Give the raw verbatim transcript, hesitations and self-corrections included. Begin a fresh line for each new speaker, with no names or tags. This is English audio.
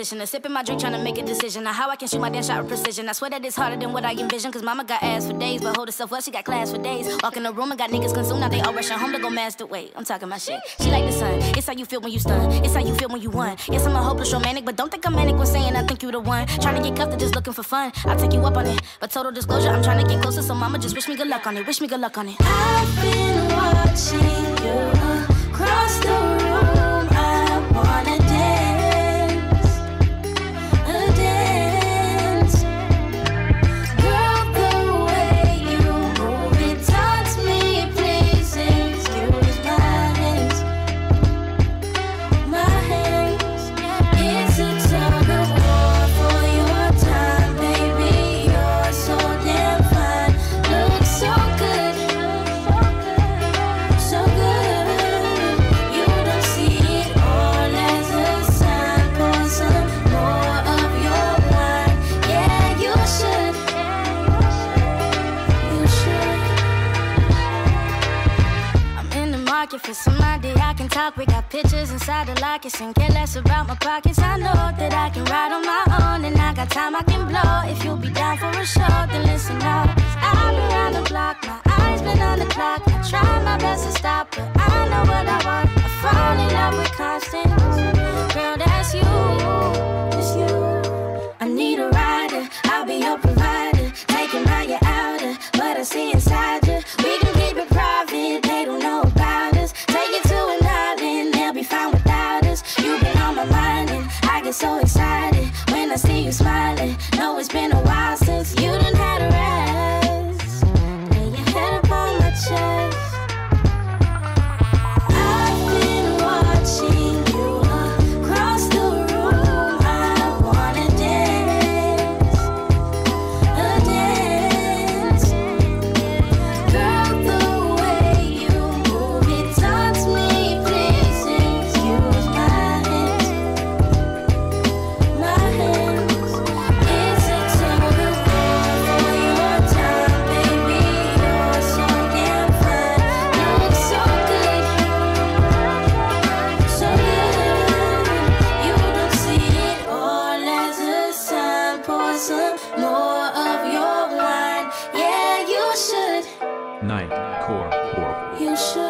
conditioner. Sipping my drink, trying to make a decision on how I can shoot my dance shot with precision. I swear that it's harder than what I envision. Cause mama got ass for days, but hold herself well, she got class for days. Walk in the room and got niggas consumed, now they all rushing home to go master. Wait, I'm talking my shit. She like the sun, it's how you feel when you stun. It's how you feel when you won. Yes, I'm a hopeless romantic, but don't think I'm manic when saying I think you the one. Trying to get cuffed or just looking for fun. I'll take you up on it, but total disclosure, I'm trying to get closer, so mama just wish me good luck on it. Wish me good luck on it.
I've been watching you across the room. I wanna dance, a dance. Girl, the way you move it taunts me. Please excuse my hands, my hands. It's a tug of war for your time, baby. You're so damn fine, look so good, so good. You don't see it all as a sign. Pour some more of your wine. Yeah, you should, you should.
I'm in the market for somebody I can talk with. Got pictures inside the lockets and care less about my pockets. I know that I can ride on my own and I got time I can blow. If you'll be down for a show, then listen up. I've been around the block, my eyes been on the clock. I try my best to stop, but I know what I want. I fall in love with constants. Girl, that's you, that's you.
I need a rider, I'll be your provider. Taking my you outer, but I see inside you. We can keep it private, they don't know about us. Take it to an island, they'll be fine without us. You've been on my mind and I get so excited when I see you smiling. Know it's been a while since you done had a rest. Lay your head up on my chest. I've been watching you across the room. I wanna dance, a dance. Girl, the way you move it taunts me. Please excuse my hands, my hands. It's a tug of war for your time, baby. You're so damn fine, look so good, so good. You don't see it all as a sign. Pour some more of your wine. Yeah, you should,
Night Core Horrible.
you should.